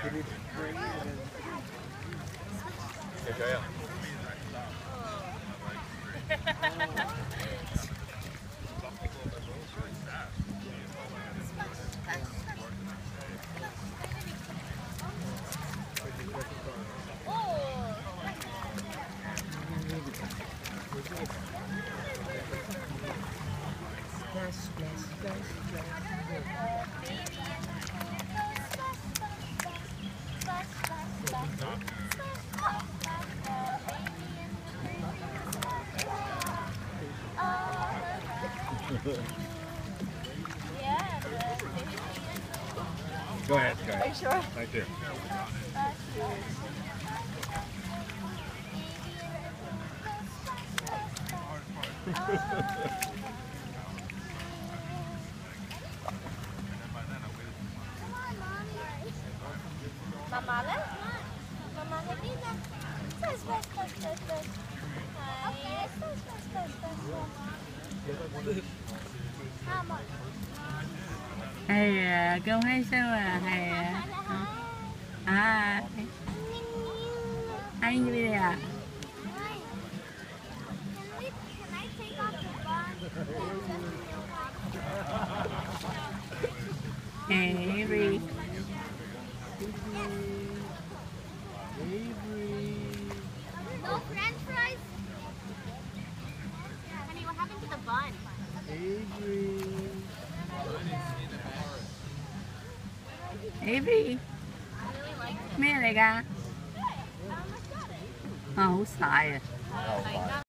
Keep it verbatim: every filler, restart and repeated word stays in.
Để chơi không? Splash, splash, splash, Yeah. Go ahead, go ahead. Are you sure? Thank you. Mama lên. Mama lên đi ra. Splash, splash, splash, splash, splash. Okay, splash, splash, splash, splash. How much? Hay à, câu hay sao à, hay à. À, hay như vậy à. Avery. No French fries? Honey, what happened to the bun? Avery. Avery.咩嚟㗎？啊，好晒啊！